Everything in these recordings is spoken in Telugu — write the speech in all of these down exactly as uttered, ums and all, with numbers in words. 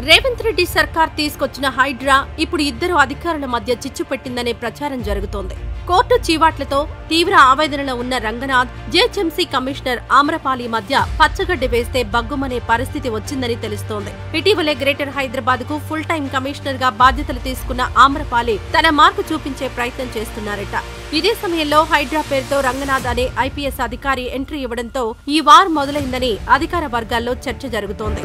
రేవంత్ రెడ్డి సర్కార్ తీసుకొచ్చిన హైడ్రా ఇప్పుడు ఇద్దరు అధికారుల మధ్య చిచ్చు పెట్టిందనే ప్రచారం జరుగుతోంది. కోర్టు చీవాట్లతో తీవ్ర ఆవేదనలో ఉన్న రంగనాథ్, జీహెచ్ఎంసీ కమిషనర్ ఆమ్రపాలి మధ్య పచ్చగడ్డి వేస్తే బగ్గుమనే పరిస్థితి వచ్చిందని తెలుస్తోంది. ఇటీవలే గ్రేటర్ హైదరాబాద్ కు ఫుల్ టైం కమిషనర్ గా బాధ్యతలు తీసుకున్న ఆమ్రపాలి తన మార్పు చూపించే ప్రయత్నం చేస్తున్నారట. ఇదే సమయంలో హైడ్రా పేరుతో రంగనాథ్ అనే ఐపీఎస్ అధికారి ఎంట్రీ ఇవ్వడంతో ఈ వార్ మొదలైందని అధికార వర్గాల్లో చర్చ జరుగుతోంది.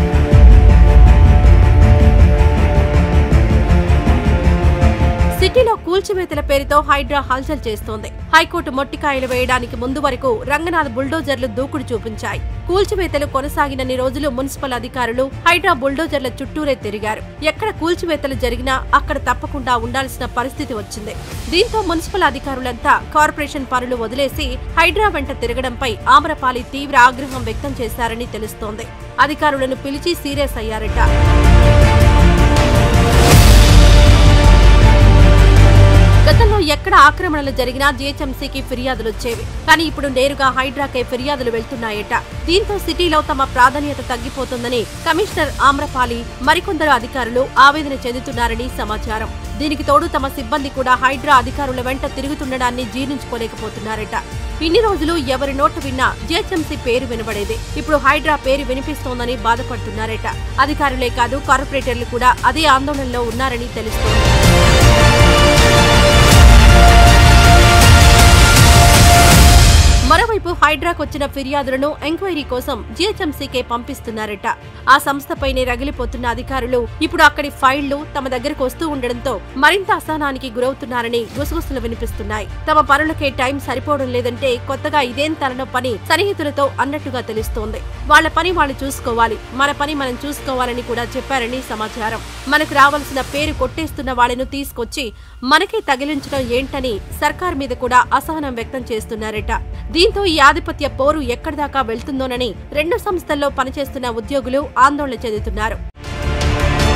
సిటీలో కూల్చివేతల పేరుతో హైడ్రా హల్చల్ చేస్తోంది. హైకోర్టు మొట్టికాయలు వేయడానికి ముందు వరకు రంగనాథ్ బుల్డోజర్లు దూకుడు చూపించాయి. కూల్చివేతలు కొనసాగినన్ని రోజులు మున్సిపల్ అధికారులు హైడ్రా బుల్డోజర్ల చుట్టూరే తిరిగారు. ఎక్కడ కూల్చివేతలు జరిగినా అక్కడ తప్పకుండా ఉండాల్సిన పరిస్థితి వచ్చింది. దీంతో మున్సిపల్ అధికారులంతా కార్పొరేషన్ పనులు వదిలేసి హైడ్రా వెంట తిరగడంపై ఆమ్రపాలి తీవ్ర ఆగ్రహం వ్యక్తం చేశారని తెలుస్తోంది. అధికారులను పిలిచి సీరియస్ అయ్యారట. గతంలో ఎక్కడ ఆక్రమణలు జరిగినా జీహెచ్ఎంసీకి ఫిర్యాదులొచ్చేవి. కానీ ఇప్పుడు నేరుగా హైడ్రాకే ఫిర్యాదులు వెళ్తున్నాయట. దీంతో సిటీలో తమ ప్రాధాన్యత తగ్గిపోతుందని కమిషనర్ ఆమ్రపాలి, మరికొందరు అధికారులు ఆవేదన చెందుతున్నారని సమాచారం. దీనికి తోడు తమ సిబ్బంది కూడా హైడ్రా అధికారుల వెంట తిరుగుతుండడాన్ని జీర్ణించుకోలేకపోతున్నారట. ఇన్ని రోజులు ఎవరి నోట విన్నా జీహెచ్ఎంసీ పేరు వినబడేది. ఇప్పుడు హైడ్రా పేరు వినిపిస్తోందని బాధపడుతున్నారట. అధికారులే కాదు, కార్పొరేటర్లు కూడా అదే ఆందోళనలో ఉన్నారని తెలుస్తోంది. మరోవైపు హైడ్రాకు వచ్చిన ఫిర్యాదులను ఎంక్వైరీ కోసం జీహెచ్ఎంసీకే పంపిస్తున్నారట. ఆ సంస్థపైనే రగిలిపోతున్న అధికారులు ఇప్పుడు అక్కడి ఫైళ్లు తమ దగ్గరకు వస్తూ ఉండడంతో మరింత అసహనానికి గురవుతున్నారని గుసగుసలు వినిపిస్తున్నాయి. తమ పనులకే టైం సరిపోవడం లేదంటే కొత్తగా ఇదేం తలనొప్పని సన్నిహితులతో అన్నట్టుగా తెలుస్తోంది. వాళ్ల పని వాళ్లు చూసుకోవాలి, మన పని మనం చూసుకోవాలని కూడా చెప్పారని సమాచారం. మనకు రావాల్సిన పేరు కొట్టేస్తున్న వాళ్లను తీసుకొచ్చి మనకే తగిలించడం ఏంటని సర్కార్ మీద కూడా అసహనం వ్యక్తం చేస్తున్నారట. దీంతో ఈ ఆధిపత్య పోరు ఎక్కడిదాకా వెళ్తుందోనని రెండు సంస్థల్లో పనిచేస్తున్న ఉద్యోగులు ఆందోళన చెందుతున్నారు.